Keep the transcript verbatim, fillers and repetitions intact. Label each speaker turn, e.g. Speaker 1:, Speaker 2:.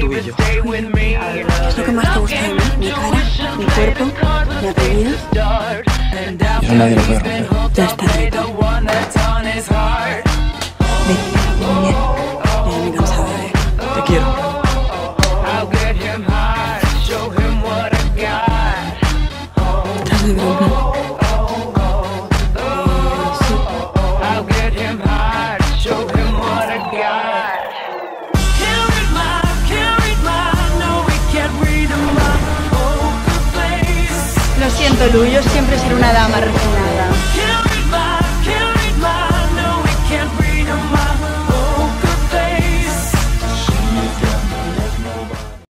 Speaker 1: tú y yo.
Speaker 2: ¿Qué es lo que más te gusta de mí? ¿Mi cara? ¿Mi cuerpo? ¿Mi apellido?
Speaker 1: Y eso nadie lo puede romper.
Speaker 2: Ya está, Rita. Vete, muy bien. Ya me he cansado de ver.
Speaker 1: Te quiero.
Speaker 2: ¿Estás de broma?
Speaker 3: Lo siento, Lu, yo siempre seré una dama refinada.